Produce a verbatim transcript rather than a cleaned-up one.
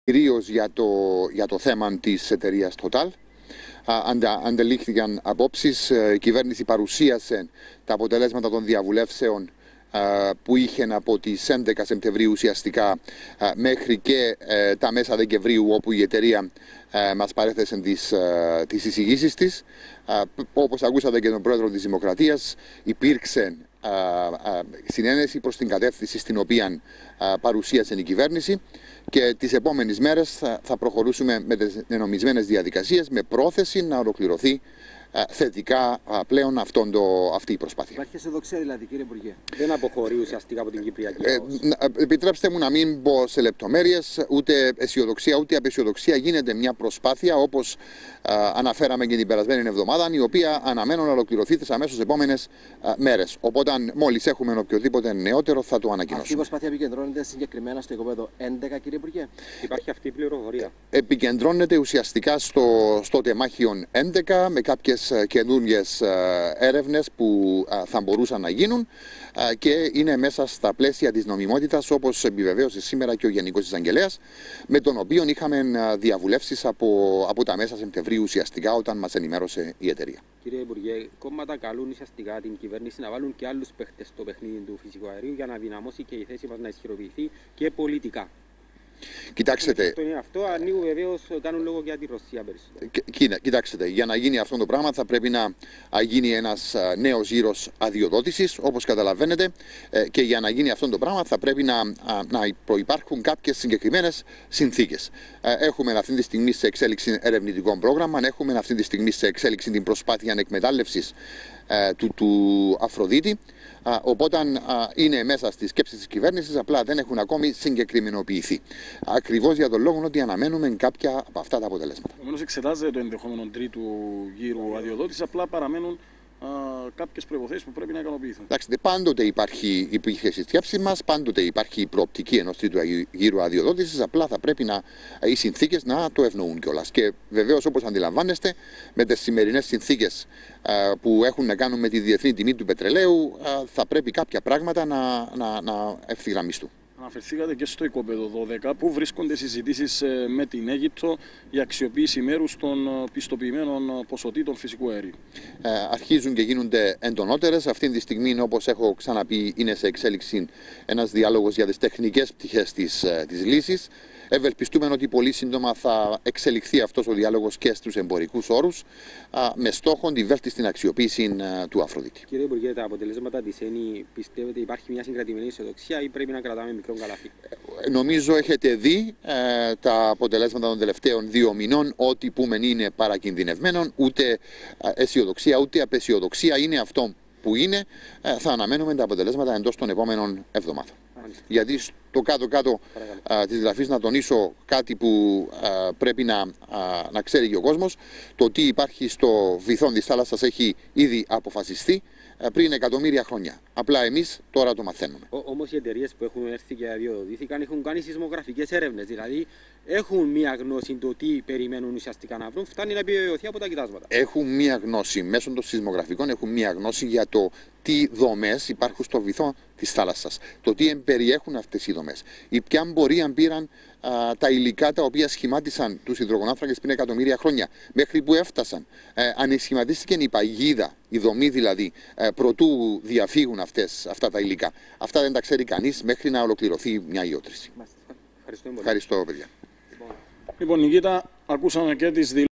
Κυρίως για το, για το θέμα της εταιρείας Total. Αντα, αντελήχθηκαν απόψεις. Η κυβέρνηση παρουσίασε τα αποτελέσματα των διαβουλεύσεων που είχε από τις έντεκα Σεπτεμβρίου ουσιαστικά μέχρι και τα μέσα Δεκεμβρίου, όπου η εταιρεία μας παρέθεσε τις, τις εισηγήσεις της. Όπως ακούσατε και τον πρόεδρο της Δημοκρατίας, υπήρξε συνένεση προς την κατεύθυνση στην οποία παρουσίασε η κυβέρνηση, και τις επόμενες μέρες θα, θα προχωρήσουμε με τις ενομισμένες διαδικασίες με πρόθεση να ολοκληρωθεί θετικά πλέον αυτόν το, αυτή η προσπάθεια. Υπάρχει αισιοδοξία δηλαδή, κύριε Υπουργέ? Δεν αποχωρεί ουσιαστικά από την Κυπριακή ε, Επιτρέψτε μου να μην μπω σε λεπτομέρειες, ούτε αισιοδοξία ούτε απαισιοδοξία. Γίνεται μια προσπάθεια, όπως α, αναφέραμε και την περασμένη εβδομάδα, η οποία αναμένω να ολοκληρωθεί τις αμέσως επόμενες α, μέρες. Οπότε, μόλις έχουμε οποιοδήποτε νεότερο, θα το ανακοινώσουμε. Αυτή η προσπάθεια επικεντρώνεται συγκεκριμένα στο οικοπαίδο έντεκα, κύριε Υπουργέ? Υπάρχει αυτή η πληροφορία? Ε, επικεντρώνεται ουσιαστικά στο, στο τεμάχιο έντεκα, με κάποιες καινούργιες έρευνες που θα μπορούσαν να γίνουν, και είναι μέσα στα πλαίσια της νομιμότητας, όπως επιβεβαίωσε σήμερα και ο Γενικός Εισαγγελέας, με τον οποίο είχαμε διαβουλεύσεις από, από τα μέσα Σεπτεμβρίου ουσιαστικά, όταν μας ενημέρωσε η εταιρεία. Κύριε Υπουργέ, κόμματα καλούν ουσιαστικά την κυβέρνηση να βάλουν και άλλους παίχτες στο παιχνίδι του φυσικού αερίου για να δυναμώσει και η θέση μας να ισχυροποιηθεί και πολιτικά. Κοιτάξτε, αυτό είναι αυτό, ανοίγουν βεβαίως, κάνουν λόγο για τη Ρωσία περισσότερο. Κοιτάξτε, για να γίνει αυτό το πράγμα θα πρέπει να γίνει ένας νέος γύρος αδειοδότησης, όπως καταλαβαίνετε, και για να γίνει αυτό το πράγμα θα πρέπει να, να προϋπάρχουν κάποιες συγκεκριμένες συνθήκες. Έχουμε αυτή τη στιγμή σε εξέλιξη ερευνητικό πρόγραμμα, έχουμε αυτή τη στιγμή σε εξέλιξη την προσπάθεια εκμετάλλευσης του, του Αφροδίτη. Α, οπότε α, είναι μέσα στις σκέψεις της κυβέρνησης, απλά δεν έχουν ακόμη συγκεκριμενοποιηθεί. Ακριβώς για τον λόγο ότι αναμένουμε κάποια από αυτά τα αποτελέσματα. Επομένως, εξετάζεται το ενδεχόμενο τρίτου γύρου αδειοδότησης, απλά παραμένουν κάποιες προϋποθέσεις που πρέπει να ικανοποιηθούν. Εντάξει, πάντοτε υπάρχει, υπήρχε στη σκέψη μας, πάντοτε υπάρχει η προοπτική ενός τρίτου γύρου αδειοδότησης, απλά θα πρέπει να, οι συνθήκες να το ευνοούν κιόλας. Και βεβαίως, όπως αντιλαμβάνεστε, με τις σημερινές συνθήκες α, που έχουν να κάνουν με τη διεθνή τιμή του πετρελαίου, α, θα πρέπει κάποια πράγματα να, να, να ευθυγραμμιστούν. Αναφερθήκατε και στο οικοπαίδο δώδεκα, που βρίσκονται συζητήσεις με την Αίγυπτο για αξιοποίηση μέρους των πιστοποιημένων ποσοτήτων φυσικού αερίου. Ε, αρχίζουν και γίνονται εντονότερες. Αυτή τη στιγμή, όπως έχω ξαναπεί, είναι σε εξέλιξη ένας διάλογος για τις τεχνικές πτυχές της, της λύσης. Ευελπιστούμε ότι πολύ σύντομα θα εξελιχθεί αυτός ο διάλογος και στους εμπορικούς όρους, α, με στόχο τη βέλτιστη αξιοποίηση α, του Αφροδίτη. Κύριε Υπουργέ, τα αποτελέσματα της ΕΝΗ, πιστεύετε υπάρχει μια συγκρατημένη αισιοδοξία ή πρέπει να κρατάμε μικρό καλάθι? Ε, νομίζω έχετε δει ε, τα αποτελέσματα των τελευταίων δύο μηνών, ότι που μεν είναι παρακινδυνευμένων, ούτε αισιοδοξία ούτε απαισιοδοξία είναι αυτό που είναι. Ε, θα αναμένουμε τα αποτελέσματα εντός των επόμενων εβδομάδων. Γιατί στο κάτω-κάτω της γραφής να τονίσω κάτι που α, πρέπει να, α, να ξέρει και ο κόσμος. Το τι υπάρχει στο βυθό της θάλασσας έχει ήδη αποφασιστεί α, πριν εκατομμύρια χρόνια. Απλά εμείς τώρα το μαθαίνουμε. Όμως οι εταιρείες που έχουν έρθει και αδειοδοτήθηκαν έχουν κάνει σεισμογραφικές έρευνες. Δηλαδή έχουν μία γνώση το τι περιμένουν ουσιαστικά να βρουν. Φτάνει να επιβεβαιωθεί από τα κοιτάσματα. Έχουν μία γνώση μέσω των σεισμογραφικών, έχουν μία γνώση για το τι δομές υπάρχουν στο βυθό της θάλασσας, το τι περιέχουν αυτές οι δομές, ή ποια πορεία πήραν α, τα υλικά τα οποία σχημάτισαν τους υδρογονάνθρακες πριν εκατομμύρια χρόνια, μέχρι που έφτασαν. Ε, ανεσχηματίστηκε η παγίδα, η δομή δηλαδή, ε, προτού διαφύγουν αυτές, αυτά τα υλικά. Αυτά δεν τα ξέρει κανείς μέχρι να ολοκληρωθεί μια ιότρηση. Ευχαριστώ, Ευχαριστώ, παιδιά. Λοιπόν, Νικήτα, ακούσαμε και τις δηλώσεις.